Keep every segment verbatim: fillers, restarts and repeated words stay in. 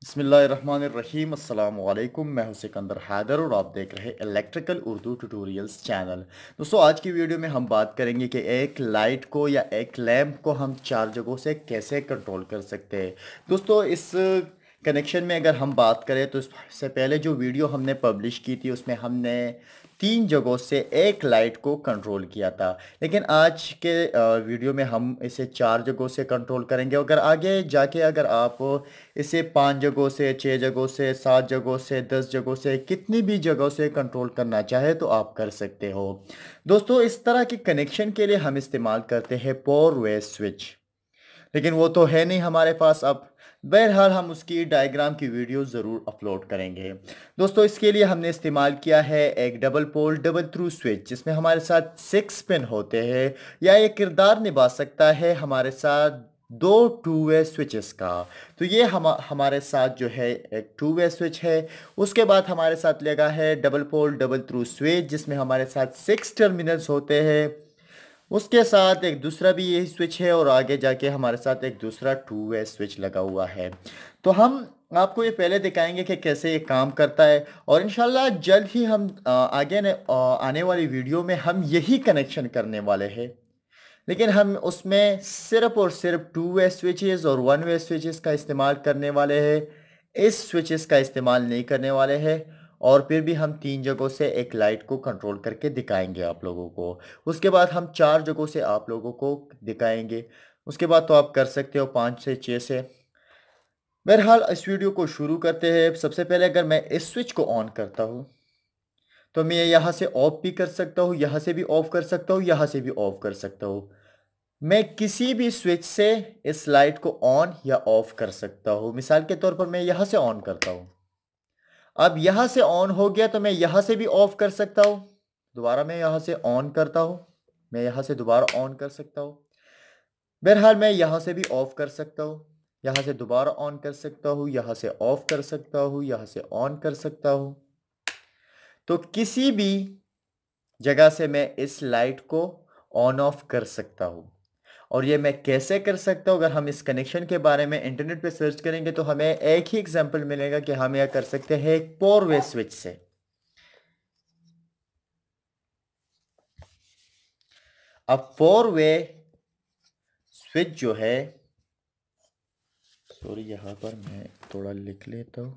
बिस्मिल्लाहिर्रहमानिर्रहीम अस्सलाम वालेकुम। मैं हूं सिकंदर हैदर और आप देख रहे हैं इलेक्ट्रिकल उर्दू ट्यूटोरियल्स चैनल। दोस्तों, आज की वीडियो में हम बात करेंगे कि एक लाइट को या एक लैंप को हम चार जगहों से कैसे कंट्रोल कर सकते हैं। दोस्तों, इस कनेक्शन में अगर हम बात करें तो इससे पहले जो वीडियो हमने पब्लिश की थी उसमें हमने तीन जगहों से एक लाइट को कंट्रोल किया था, लेकिन आज के अ, वीडियो में हम इसे चार जगहों से कंट्रोल करेंगे। अगर आगे जाके अगर आप इसे पांच जगहों से, छह जगहों से, सात जगहों से, दस जगहों से, कितनी भी जगहों से कंट्रोल करना चाहे तो आप कर सकते हो। दोस्तों, इस तरह के कनेक्शन के लिए हम इस्तेमाल करते हैं फोर वे स्विच, लेकिन वो तो है नहीं हमारे पास अब। बहरहाल हम उसकी डायग्राम की वीडियो ज़रूर अपलोड करेंगे। दोस्तों, इसके लिए हमने इस्तेमाल किया है एक double pole double throw switch, जिसमें हमारे साथ सिक्स पिन होते हैं, या ये किरदार निभा सकता है हमारे साथ दो टू वे स्विचेस का। तो ये हम हमारे साथ जो है एक टू वे स्विच है। उसके बाद हमारे साथ लगा है double pole double throw switch, जिसमें हमारे साथ सिक्स टर्मिनल्स होते हैं। उसके साथ एक दूसरा भी यही स्विच है और आगे जाके हमारे साथ एक दूसरा टू वे स्विच लगा हुआ है। तो हम आपको ये पहले दिखाएंगे कि कैसे ये काम करता है, और इंशाल्लाह जल्द ही हम आ, आगे ने, आ, आने वाली वीडियो में हम यही कनेक्शन करने वाले हैं। लेकिन हम उसमें सिर्फ और सिर्फ टू वे स्विचेस और वन वे स्विचेस का इस्तेमाल करने वाले हैं। इस स्विचेस का इस्तेमाल नहीं करने वाले हैं। और फिर भी हम तीन जगहों से एक लाइट को कंट्रोल करके दिखाएंगे आप लोगों को। उसके बाद हम चार जगहों से आप लोगों को दिखाएंगे। उसके बाद तो आप कर सकते हो पाँच से छः से। बहरहाल इस वीडियो को शुरू करते हैं। सबसे पहले अगर मैं इस स्विच को ऑन करता हूँ तो मैं यहाँ से ऑफ भी कर सकता हूँ, यहाँ से भी ऑफ कर सकता हूँ, यहाँ से भी ऑफ कर सकता हूँ। मैं किसी भी स्विच से इस लाइट को ऑन या ऑफ कर सकता हूँ। मिसाल के तौर पर मैं यहाँ से ऑन करता हूँ, अब यहाँ से ऑन हो गया तो मैं यहाँ से भी ऑफ कर सकता हूँ। दोबारा मैं यहाँ से ऑन करता हूँ, मैं यहाँ से दोबारा ऑन कर सकता हूँ। बहरहाल मैं यहाँ से भी ऑफ कर सकता हूँ, यहाँ से दोबारा ऑन कर सकता हूँ, यहाँ से ऑफ कर सकता हूँ, यहाँ से ऑन कर सकता हूँ। तो किसी भी जगह से मैं इस लाइट को ऑन ऑफ कर सकता हूँ। और ये मैं कैसे कर सकता हूँ, अगर हम इस कनेक्शन के बारे में इंटरनेट पे सर्च करेंगे तो हमें एक ही एग्जांपल मिलेगा कि हम यह कर सकते हैं एक फोर वे स्विच से। अब फोर वे स्विच जो है, सॉरी यहाँ पर मैं थोड़ा लिख लेता हूँ,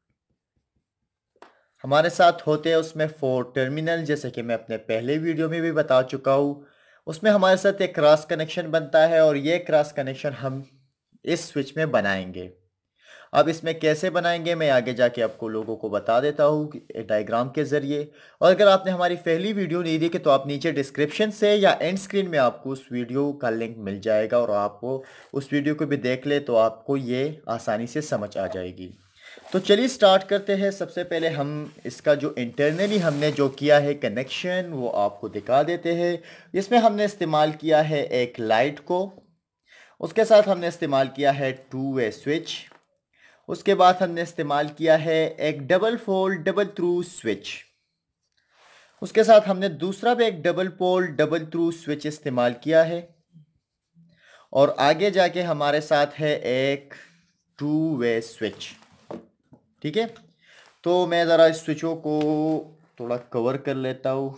हमारे साथ होते हैं उसमें फोर टर्मिनल, जैसे कि मैं अपने पहले वीडियो में भी बता चुका हूँ। उसमें हमारे साथ एक क्रॉस कनेक्शन बनता है और ये क्रॉस कनेक्शन हम इस स्विच में बनाएंगे। अब इसमें कैसे बनाएंगे मैं आगे जाके आपको लोगों को बता देता हूँ डायग्राम के ज़रिए। और अगर आपने हमारी पहली वीडियो नहीं देखी तो आप नीचे डिस्क्रिप्शन से या एंड स्क्रीन में आपको उस वीडियो का लिंक मिल जाएगा, और आपको उस वीडियो को भी देख ले तो आपको ये आसानी से समझ आ जाएगी। तो चलिए स्टार्ट करते हैं। सबसे पहले हम इसका जो इंटरनली हमने जो किया है कनेक्शन वो आपको दिखा देते हैं। इसमें हमने इस्तेमाल किया है एक लाइट को, उसके साथ हमने इस्तेमाल किया है टू वे स्विच, उसके बाद हमने इस्तेमाल किया है एक double fold double throw switch, उसके साथ हमने दूसरा भी एक double pole double throw switch इस्तेमाल किया है, और आगे जाके हमारे साथ है एक टू वे स्विच। ठीक है, तो मैं ज़रा इस स्विचों को थोड़ा कवर कर लेता हूँ।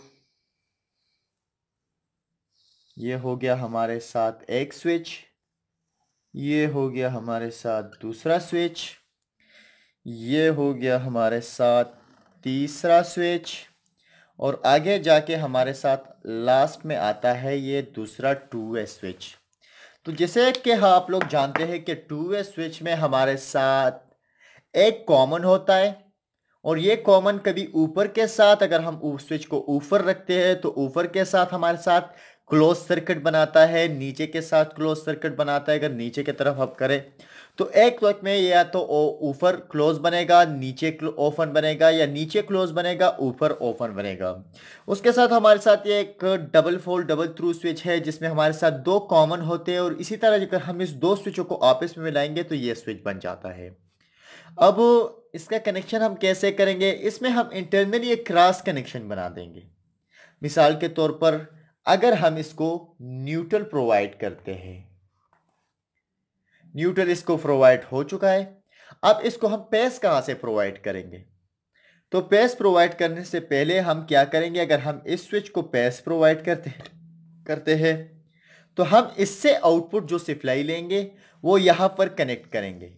ये हो गया हमारे साथ एक स्विच, ये हो गया हमारे साथ दूसरा स्विच, ये हो गया हमारे साथ तीसरा स्विच, और आगे जाके हमारे साथ लास्ट में आता है ये दूसरा टू वे स्विच। तो जैसे कि हाँ आप लोग जानते हैं कि टू वे स्विच में हमारे साथ एक कॉमन होता है, और ये कॉमन कभी ऊपर के साथ, अगर हम उस स्विच को ऊपर रखते हैं तो ऊपर के साथ हमारे साथ क्लोज सर्किट बनाता है, नीचे के साथ क्लोज सर्किट बनाता है। अगर नीचे की तरफ आप करें तो एक वक्त में या तो ऊपर क्लोज बनेगा, नीचे ओपन बनेगा, या नीचे क्लोज बनेगा, ऊपर ओपन बनेगा। उसके साथ हमारे साथ ये एक double fold double throw switch है, जिसमें हमारे साथ दो कॉमन होते हैं, और इसी तरह अगर हम इस दो स्विचों को आपस में मिलाएंगे तो ये स्विच बन जाता है। अब इसका कनेक्शन हम कैसे करेंगे, इसमें हम इंटरनली एक क्रॉस कनेक्शन बना देंगे। मिसाल के तौर पर अगर हम इसको न्यूट्रल प्रोवाइड करते हैं, न्यूट्रल इसको प्रोवाइड हो चुका है। अब इसको हम पेस कहाँ से प्रोवाइड करेंगे? तो पेस प्रोवाइड करने से पहले हम क्या करेंगे, अगर हम इस स्विच को पेस प्रोवाइड करते करते हैं तो हम इससे आउटपुट जो सप्लाई लेंगे वो यहां पर कनेक्ट करेंगे।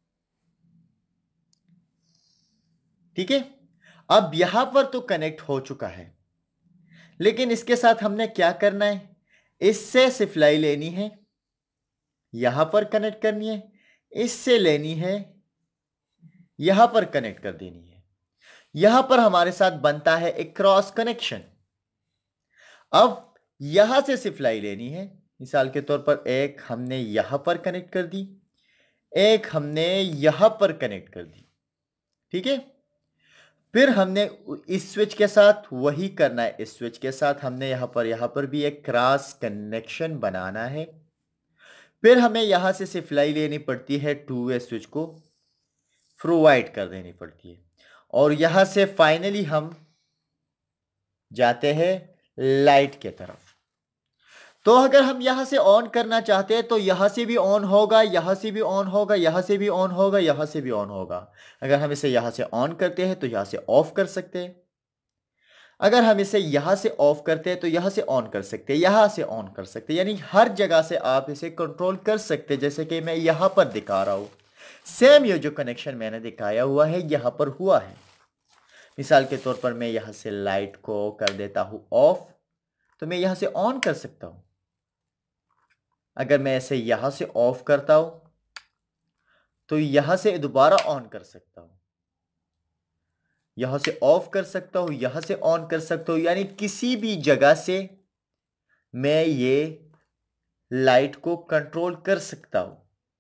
ठीक है, अब यहां पर तो कनेक्ट हो चुका है, लेकिन इसके साथ हमने क्या करना है, इससे सप्लाई लेनी है, यहां पर कनेक्ट करनी है, इससे लेनी है, यहां पर कनेक्ट कर देनी है। यहां पर हमारे साथ बनता है एक क्रॉस कनेक्शन। अब यहां से सप्लाई लेनी है, मिसाल के तौर पर एक हमने यहां पर कनेक्ट कर दी, एक हमने यहां पर कनेक्ट कर दी। ठीक है, फिर हमने इस स्विच के साथ वही करना है, इस स्विच के साथ हमने यहां पर यहां पर भी एक क्रॉस कनेक्शन बनाना है। फिर हमें यहां से सप्लाई लेनी पड़ती है, टू वे स्विच को प्रोवाइड कर देनी पड़ती है, और यहां से फाइनली हम जाते हैं लाइट के तरफ। तो अगर हम यहां से ऑन करना चाहते हैं तो यहां से भी ऑन होगा, यहां से भी ऑन होगा, यहां से भी ऑन होगा, यहां से भी ऑन होगा। अगर हम इसे यहां से ऑन करते हैं तो यहां से ऑफ कर सकते हैं, अगर हम इसे यहां से ऑफ करते हैं तो यहां से ऑन कर सकते हैं, यहां से ऑन कर सकते हैं, यानी हर जगह से आप इसे कंट्रोल कर सकते हैं, जैसे कि मैं यहां पर दिखा रहा हूं। सेम ये जो कनेक्शन मैंने दिखाया हुआ है यहां पर हुआ है। मिसाल के तौर पर मैं यहां से लाइट को कर देता हूं ऑफ, तो मैं यहां से ऑन कर सकता हूं। अगर मैं इसे यहां से ऑफ करता हूं तो यहां से दोबारा ऑन कर सकता हूं, यहां से ऑफ कर सकता हूं, यहां से ऑन कर सकता हूं, यानी किसी भी जगह से मैं ये लाइट को कंट्रोल कर सकता हूं।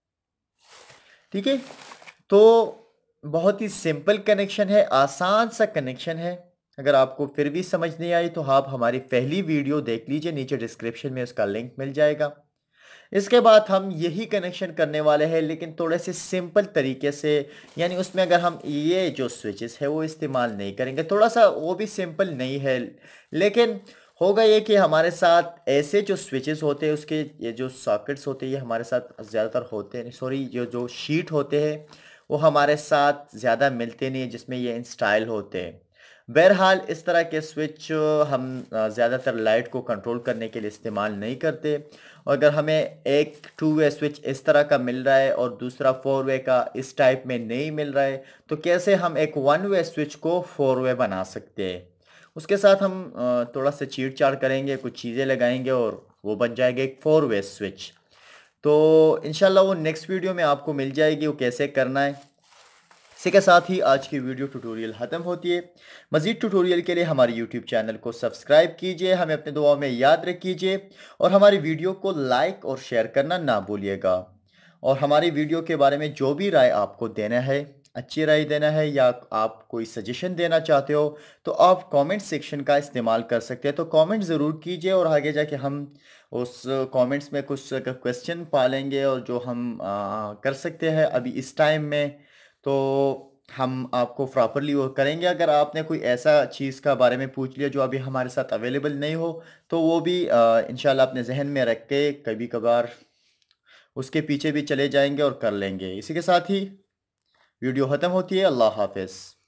ठीक है, तो बहुत ही सिंपल कनेक्शन है, आसान सा कनेक्शन है। अगर आपको फिर भी समझ नहीं आई तो आप हमारी पहली वीडियो देख लीजिए, नीचे डिस्क्रिप्शन में उसका लिंक मिल जाएगा। इसके बाद हम यही कनेक्शन करने वाले हैं, लेकिन थोड़े से सिंपल तरीके से, यानी उसमें अगर हम ये जो स्विचेस है वो इस्तेमाल नहीं करेंगे, थोड़ा सा वो भी सिंपल नहीं है, लेकिन होगा ये कि हमारे साथ ऐसे जो स्विचेस होते हैं उसके ये जो सॉकेट्स होते हैं ये हमारे साथ ज़्यादातर होते हैं, सॉरी जो जो शीट होते हैं वो हमारे साथ ज़्यादा मिलते नहीं, जिसमें ये इंस्टॉल होते हैं। बहरहाल इस तरह के स्विच हम ज़्यादातर लाइट को कंट्रोल करने के लिए इस्तेमाल नहीं करते। और अगर हमें एक टू वे स्विच इस तरह का मिल रहा है और दूसरा फोर वे का इस टाइप में नहीं मिल रहा है, तो कैसे हम एक वन वे स्विच को फोर वे बना सकते हैं। उसके साथ हम अ, थोड़ा सा चीड़ चाड़ करेंगे, कुछ चीज़ें लगाएंगे और वो बन जाएगा एक फोर वे स्विच। तो इंशाल्लाह वो नेक्स्ट वीडियो में आपको मिल जाएगी वो कैसे करना है। इसी के साथ ही आज की वीडियो ट्यूटोरियल ख़त्म होती है। मज़ीद ट्यूटोरियल के लिए हमारे यूट्यूब चैनल को सब्सक्राइब कीजिए, हमें अपने दुआओं में याद रखिए और हमारी वीडियो को लाइक और शेयर करना ना भूलिएगा। और हमारी वीडियो के बारे में जो भी राय आपको देना है, अच्छी राय देना है या आप कोई सजेशन देना चाहते हो, तो आप कमेंट सेक्शन का इस्तेमाल कर सकते हैं। तो कमेंट ज़रूर कीजिए और आगे जाके हम उस कमेंट्स में कुछ क्वेश्चन पालेंगे और जो हम आ, कर सकते हैं अभी इस टाइम में, तो हम आपको प्रॉपरली वो करेंगे। अगर आपने कोई ऐसा चीज़ का बारे में पूछ लिया जो अभी हमारे साथ अवेलेबल नहीं हो, तो वो भी इंशाल्लाह अपने जहन में रख के कभी कभार उसके पीछे भी चले जाएंगे और कर लेंगे। इसी के साथ ही वीडियो ख़त्म होती है। अल्लाह हाफिज़।